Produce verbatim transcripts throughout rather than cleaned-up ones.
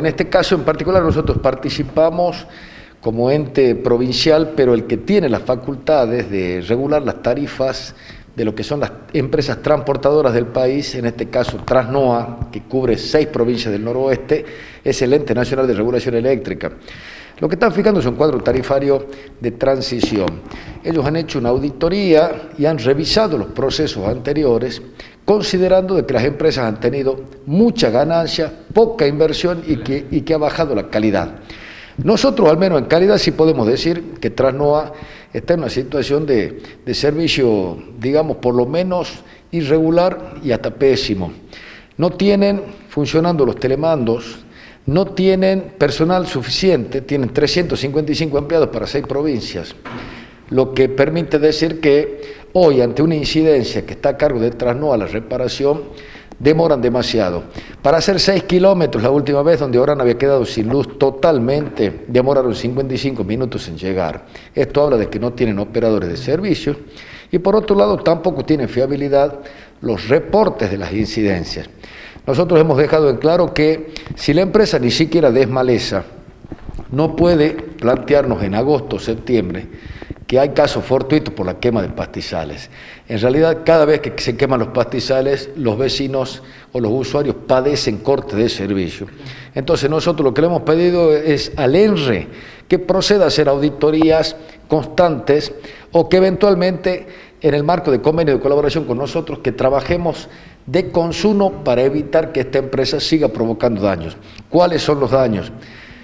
En este caso en particular nosotros participamos como ente provincial, pero el que tiene las facultades de regular las tarifas de lo que son las empresas transportadoras del país, en este caso Trasnoa, que cubre seis provincias del noroeste, es el Ente Nacional de Regulación Eléctrica. Lo que están fijando es un cuadro tarifario de transición. Ellos han hecho una auditoría y han revisado los procesos anteriores, considerando de que las empresas han tenido mucha ganancia, poca inversión y que, y que ha bajado la calidad. Nosotros, al menos en calidad, sí podemos decir que Trasnoa está en una situación de, de servicio, digamos, por lo menos irregular y hasta pésimo. No tienen funcionando los telemandos, no tienen personal suficiente, tienen trescientos cincuenta y cinco empleados para seis provincias, lo que permite decir que hoy, ante una incidencia que está a cargo de Trasnoa, la reparación, demoran demasiado. Para hacer seis kilómetros, la última vez donde Orán había quedado sin luz totalmente, demoraron cincuenta y cinco minutos en llegar. Esto habla de que no tienen operadores de servicio y por otro lado tampoco tienen fiabilidad los reportes de las incidencias. Nosotros hemos dejado en claro que si la empresa ni siquiera desmaleza, no puede plantearnos en agosto o septiembre que hay casos fortuitos por la quema de pastizales. En realidad, cada vez que se queman los pastizales, los vecinos o los usuarios padecen corte de servicio. Entonces, nosotros lo que le hemos pedido es al ENRE que proceda a hacer auditorías constantes o que eventualmente, en el marco de convenio de colaboración con nosotros, que trabajemos de consumo para evitar que esta empresa siga provocando daños. ¿Cuáles son los daños?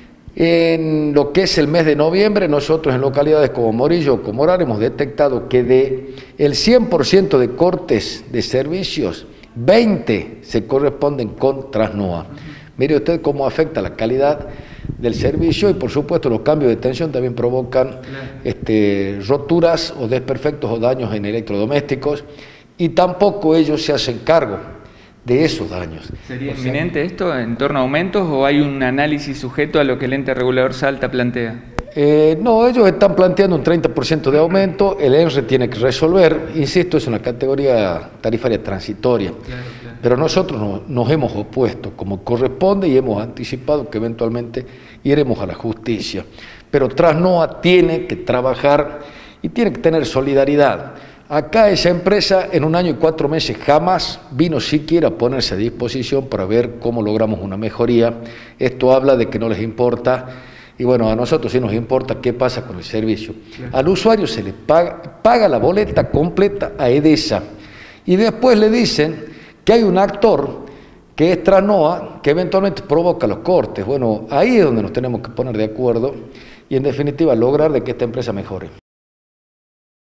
En lo que es el mes de noviembre, nosotros en localidades como Morillo o como Orán hemos detectado que de el cien por ciento de cortes de servicios, veinte se corresponden con Trasnoa. Mire usted cómo afecta la calidad del servicio y por supuesto los cambios de tensión también provocan este, roturas o desperfectos o daños en electrodomésticos y tampoco ellos se hacen cargo de esos daños. ¿Sería inminente esto en torno a aumentos o hay un análisis sujeto a lo que el ente regulador Salta plantea? Eh, no, ellos están planteando un treinta por ciento de aumento, el ENRE tiene que resolver, insisto, es una categoría tarifaria transitoria, claro, claro. Pero nosotros no, nos hemos opuesto como corresponde y hemos anticipado que eventualmente iremos a la justicia. Pero Trasnoa tiene que trabajar y tiene que tener solidaridad. Acá esa empresa en un año y cuatro meses jamás vino siquiera a ponerse a disposición para ver cómo logramos una mejoría. Esto habla de que no les importa y bueno, a nosotros sí nos importa qué pasa con el servicio. Al usuario se le paga, paga la boleta completa a Edesa y después le dicen que hay un actor que es Trasnoa que eventualmente provoca los cortes. Bueno, ahí es donde nos tenemos que poner de acuerdo y en definitiva lograr de que esta empresa mejore.